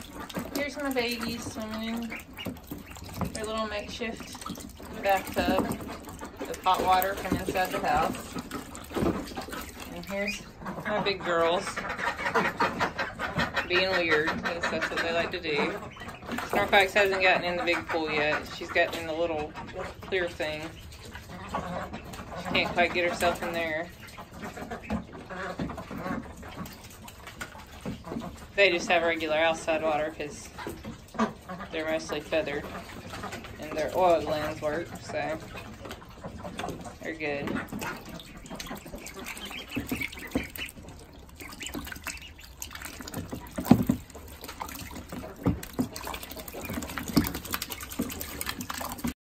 Here's my babies swimming. Their little makeshift bathtub with hot water from inside the house. And here's my big girls being weird. That's what they like to do. Snorkox hasn't gotten in the big pool yet. She's gotten in the little clear thing. She can't quite get herself in there. They just have regular outside water because they're mostly feathered and their oil glands work, so they're good.